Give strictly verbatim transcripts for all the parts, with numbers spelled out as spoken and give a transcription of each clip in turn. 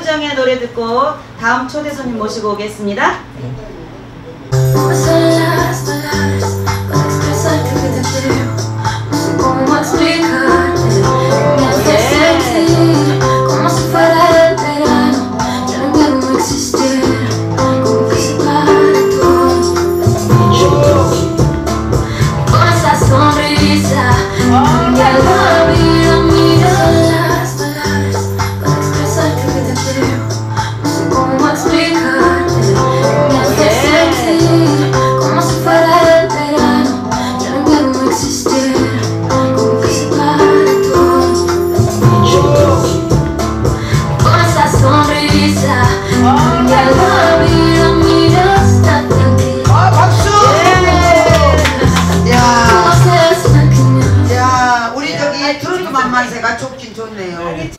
윤정의 노래 듣고 다음 초대 손님 모시고 오겠습니다. 만세가 좋긴 좋네요.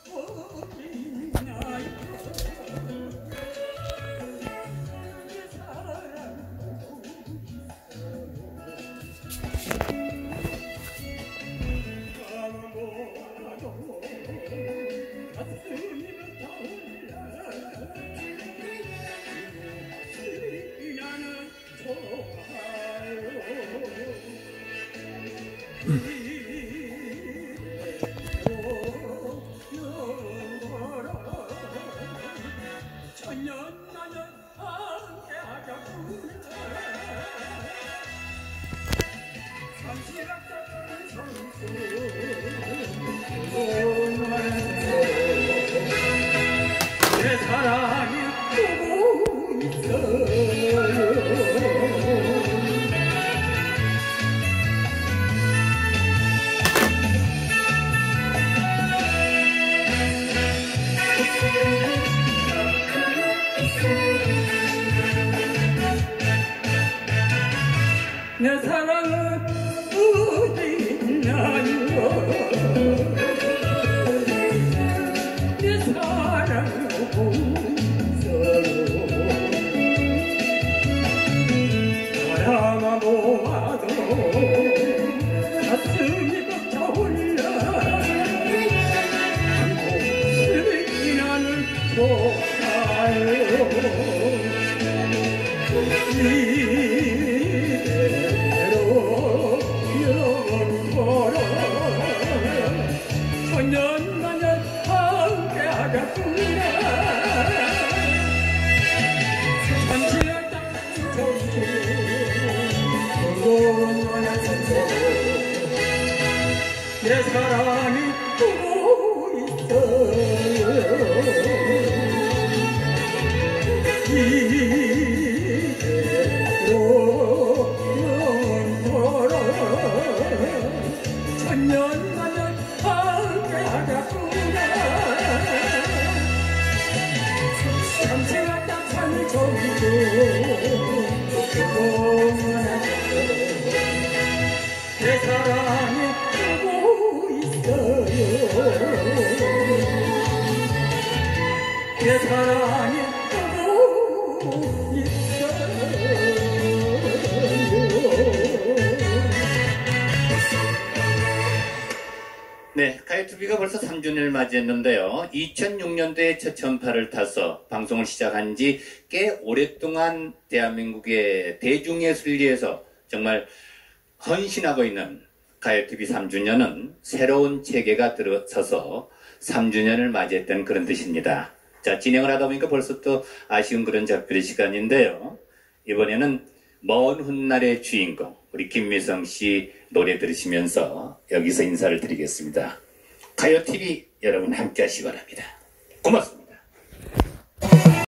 내 사랑이 보고 있어요. 내 사랑은 어디 있나요? 내 사랑은 없어요. 바라만 보아도 가슴이 벅차올라. 슬피 나는 좋아요. 천년만년 함께하겠구나. 잠시나 딱 내 사랑이 보고 있어요. 이대로 영원토록 천년만년 함께하겠구나. 잠시나 딱한 저기도 내 사랑이 보고 있어요. 내 사랑이 보고 있어요. 네, 가요투비가 벌써 삼 주년을 맞이했는데요. 이천육 년도에 첫 전파를 타서 방송을 시작한 지 꽤 오랫동안 대한민국의 대중예술계에서 정말 헌신하고 있는 가요티비 삼 주년은 새로운 체계가 들어서서 삼 주년을 맞이했던 그런 뜻입니다. 자, 진행을 하다 보니까 벌써 또 아쉬운 그런 작별의 시간인데요. 이번에는 먼 훗날의 주인공 우리 김미성 씨 노래 들으시면서 여기서 인사를 드리겠습니다. 가요티비 여러분 함께 하시기 바랍니다. 고맙습니다.